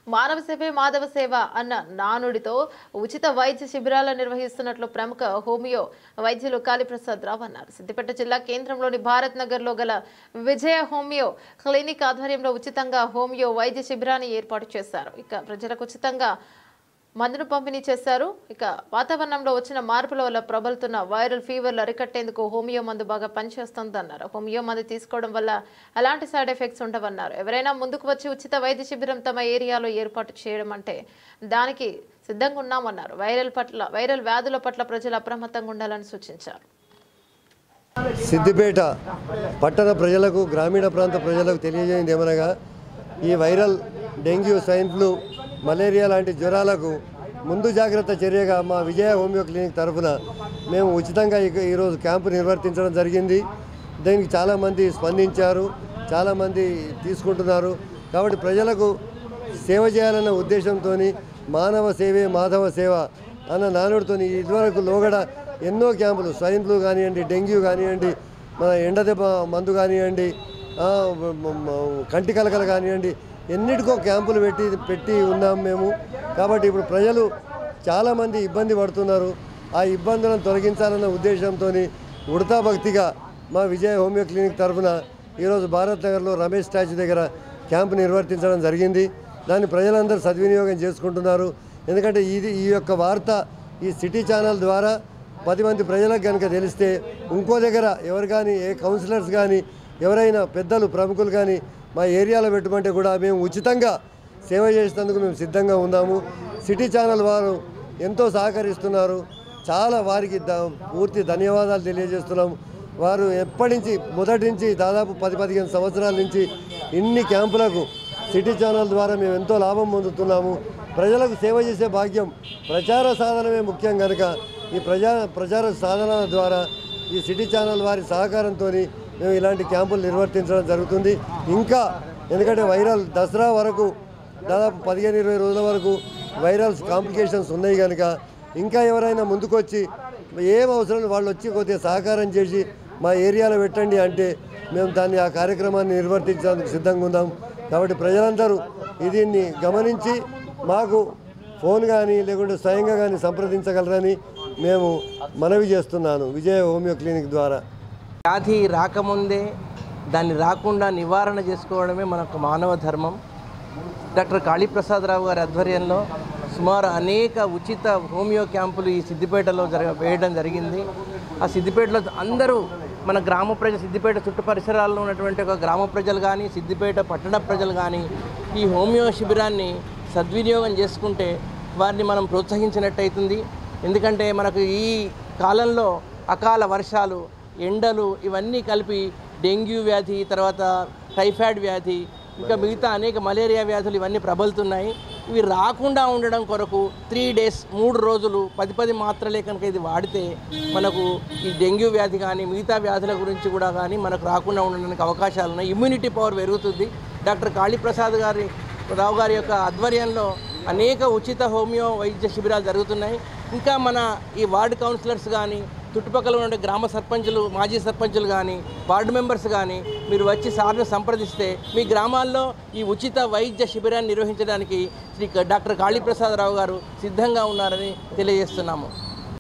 మానవ సేవే మాధవ సేవ అన్న నానుడితో ఉచిత వైద్య శిబిరాలు నిర్వహిస్తున్నట్లు ప్రముఖ హోమియో వైద్యులు కాళీప్రసాద్ రావు అన్నారు. సిద్దిపేట జిల్లా కేంద్రంలోని భారత్ నగర్ లో గల విజయ హోమియో క్లినిక్ ఆధ్వర్యంలో ఉచితంగా హోమియో వైద్య శిబిరాన్ని ఏర్పాటు చేశారు. ఇక ప్రజలకు ఉచితంగా మందును పంపిణీ చేశారు. ఇక వాతావరణంలో వచ్చిన మార్పుల వల్ల ప్రబలుతున్న వైరల్ ఫీవర్లు అరికట్టేందుకు హోమియో మందు బాగా పనిచేస్తుందన్నారు. హోమియో మందు తీసుకోవడం వల్ల ఎలాంటి సైడ్ ఎఫెక్ట్స్ ఉండవన్నారు. ఎవరైనా ముందుకు వచ్చి ఉచిత వైద్య శిబిరం తమ ఏరియాలో ఏర్పాటు చేయడం అంటే దానికి సిద్ధంగా ఉన్నామన్నారు. వైరల్ వ్యాధుల పట్ల ప్రజలు అప్రమత్తంగా ఉండాలని సూచించారు. సిద్దిపేట పట్టణ ప్రజలకు గ్రామీణ ప్రాంత ప్రజలకు తెలియజేయండి ఏమనగా ఈ viral dengue, swine flu, malaria లాంటి జ్వరాలకు ముందు జాగ్రత్త చర్యగా మా విజయ హోమియో క్లినిక్ తరఫున మేము ఉచితంగా ఈరోజు క్యాంపు నిర్వర్తించడం జరిగింది. దీనికి చాలామంది స్పందించారు, చాలామంది తీసుకుంటున్నారు. కాబట్టి ప్రజలకు సేవ చేయాలన్న ఉద్దేశంతో మానవ సేవే మాధవ సేవ అన్న నానుడితో ఇదివరకు లోగడ ఎన్నో క్యాంపులు, స్వైన్ ఫ్లూ కానివ్వండి, డెంగ్యూ కానివ్వండి, మన ఎండదెబ్బ మందు కానివ్వండి, కంటి కలకలు కానివ్వండి, ఎన్నిటికో క్యాంపులు పెట్టి ఉన్నాం మేము. కాబట్టి ఇప్పుడు ప్రజలు చాలామంది ఇబ్బంది పడుతున్నారు. ఆ ఇబ్బందులను తొలగించాలన్న ఉద్దేశంతో ఉడతా భక్తిగా మా విజయ హోమియో క్లినిక్ తరఫున ఈరోజు భారత్ నగర్లో రమేష్ స్టాచ్యూ దగ్గర క్యాంపు నిర్వర్తించడం జరిగింది. దాన్ని ప్రజలందరూ సద్వినియోగం చేసుకుంటున్నారు. ఎందుకంటే ఈ యొక్క వార్త ఈ సిటీ ఛానల్ ద్వారా 10 మంది ప్రజలకు కనుక తెలిస్తే ఇంకో దగ్గర ఎవరు కానీ, ఏ కౌన్సిలర్స్ కానీ, ఎవరైనా పెద్దలు ప్రముఖులు కానీ మా ఏరియాలో పెట్టుకుంటే కూడా మేము ఉచితంగా సేవ చేసేందుకు మేము సిద్ధంగా ఉన్నాము. సిటీ ఛానల్ వారు ఎంతో సహకరిస్తున్నారు. చాలా వారికి పూర్తి ధన్యవాదాలు తెలియజేస్తున్నాము. వారు మొదటి నుంచి దాదాపు 10-15 సంవత్సరాల నుంచి ఇన్ని క్యాంపులకు సిటీ ఛానల్ ద్వారా మేము ఎంతో లాభం పొందుతున్నాము. ప్రజలకు సేవ చేసే భాగ్యం ప్రచార సాధనమే ముఖ్యం కనుక ఈ ప్రచార సాధన ద్వారా ఈ సిటీ ఛానల్ వారి సహకారంతో మేము ఇలాంటి క్యాంపులు నిర్వర్తించడం జరుగుతుంది. ఇంకా ఎందుకంటే వైరల్ దసరా వరకు దాదాపు 15-20 రోజుల వరకు వైరల్స్ కాంప్లికేషన్స్ ఉన్నాయి కనుక ఇంకా ఎవరైనా ముందుకొచ్చి ఏం అవసరం వాళ్ళు వచ్చి కొద్దిగా సహకారం చేసి మా ఏరియాలో పెట్టండి అంటే మేము ఆ కార్యక్రమాన్ని నిర్వర్తించేందుకు సిద్ధంగా ఉన్నాం. కాబట్టి ప్రజలందరూ దీన్ని గమనించి మాకు ఫోన్ కానీ లేకుంటే స్వయంగా కానీ సంప్రదించగలరని మేము మనవి చేస్తున్నాను విజయ హోమియో క్లినిక్ ద్వారా. వ్యాధి రాకముందే దాన్ని రాకుండా నివారణ చేసుకోవడమే మనకు మానవ ధర్మం. డాక్టర్ కాళీప్రసాద్ రావు గారి ఆధ్వర్యంలో సుమారు అనేక ఉచిత హోమియో క్యాంపులు ఈ సిద్దిపేటలో వేయడం జరిగింది. ఆ సిద్దిపేటలో అందరూ మన గ్రామ ప్రజలు, సిద్దిపేట చుట్టు పరిసరాల్లో ఉన్నటువంటి ఒక గ్రామ ప్రజలు కానీ, సిద్దిపేట పట్టణ ప్రజలు కానీ ఈ హోమియో శిబిరాన్ని సద్వినియోగం చేసుకుంటే వారిని మనం ప్రోత్సహించినట్టయితుంది. ఎందుకంటే మనకు ఈ కాలంలో అకాల వర్షాలు, ఎండలు ఇవన్నీ కలిపి డెంగ్యూ వ్యాధి, తర్వాత టైఫాయిడ్ వ్యాధి, ఇంకా మిగతా అనేక మలేరియా వ్యాధులు ఇవన్నీ ప్రబలుతున్నాయి. ఇవి రాకుండా ఉండడం కొరకు 3 days 3 రోజులు 10 మాత్రలే కనుక ఇది వాడితే మనకు ఈ డెంగ్యూ వ్యాధి కానీ మిగతా వ్యాధుల గురించి కూడా కానీ మనకు రాకుండా ఉండడానికి అవకాశాలు ఉన్నాయి. ఇమ్యూనిటీ పవర్ పెరుగుతుంది. డాక్టర్ కాళీప్రసాద్ రావు గారి యొక్క ఆధ్వర్యంలో అనేక ఉచిత హోమియో వైద్య శిబిరాలు జరుగుతున్నాయి. ఇంకా మన ఈ వార్డు కౌన్సిలర్స్ కానీ, చుట్టుపక్కల ఉన్న గ్రామ సర్పంచులు, మాజీ సర్పంచులు కానీ, వార్డు మెంబర్స్ కానీ మీరు వచ్చి సార్ను సంప్రదిస్తే మీ గ్రామాల్లో ఈ ఉచిత వైద్య శిబిరాన్ని నిర్వహించడానికి డాక్టర్ కాళీప్రసాద్ రావు గారు సిద్ధంగా ఉన్నారని తెలియజేస్తున్నాము.